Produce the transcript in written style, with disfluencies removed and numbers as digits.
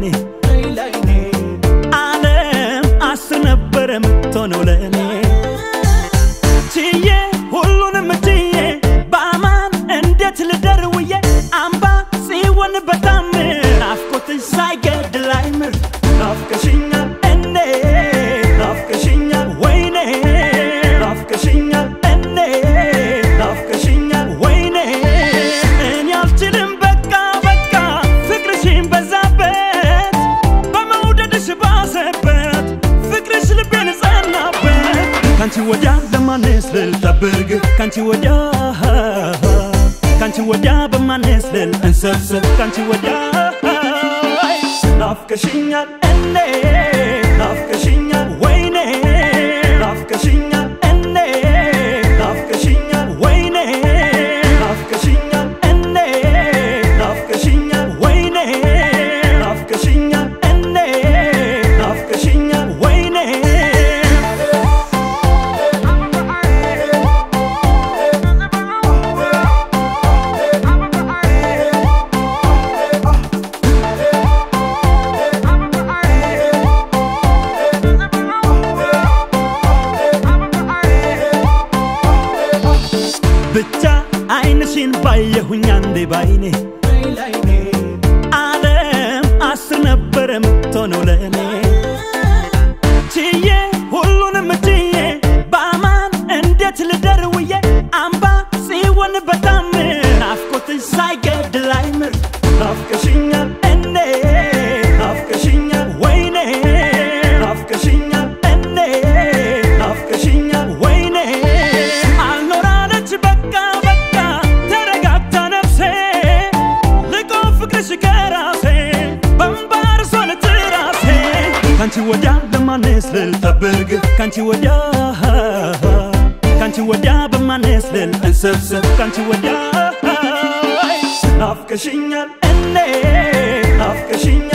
ባይኔ ዓለም አስነበረ ምትሆነው ለኔ ቺዬ ሁሉንም ቺዬ ባማን እንዴት ልደርውዬ አምባ ሲወን በጣም ናፍቆትሽ ሳይገድል አይምር ናፍቀሽኛል እኔ ናፍቀሽኛል ወይኔ ናፍቀሽኛል እኔ ናፍቀሽኛል ወይኔ እኔ አልችልም በቃ በቃ ፍቅርሽን በዛበት በመውደድሽ ባሰበት ፍቅርሽ ልቤን ጸናበት ካንቺ ወዲያ ለማንስ ልልጠብቅ ካንቺ ወዲያ ካንቺ ወዲያ በማንስ ልል እንሰብሰብ ካንቺ ወዲያ ናፍቀሽኛል እኔ ናፍቀሽኛል ወይኔ ናፍቀሽኛል እኔ ናፍቀሽኛል ወይኔ ናፍቀሽኛል እኔ ናፍቀሽኛል ወይኔ ናፍቀሽኛል እኔ ናፍቀሽኛል ወይኔ ብቻ አይንሽን ባየሁኝ አንዴ ባይኔ ዓለም አስነበረ ምትሆነው ለኔ ቺዬ ሁሉንም ቺዬ ባማን እንዴት ልደርውዬ አምባ ሲወን በጣም ናፍቆትሽ ሳይገድል አይምር ናፍቀሽኛል እኔ ናፍቀሽኛል ወይኔ ናፍቀሽኛል እኔ ናፍቀሽኛል ወይኔ አልኖራለች በቃ በቃ ተረጋግታ ነፍሴ ልቆ ፍቅርሽ ከራሴ በንባር ሶነት ራሴ ካንቺ ወዲያ ለማንስ ልልጠብቅ ካንቺ ወዲያ በማንስ ልል እንሰብሰብ ካንቺ ወዲያ ናፍቀሽኛል እኔ ናፍቀሽኛል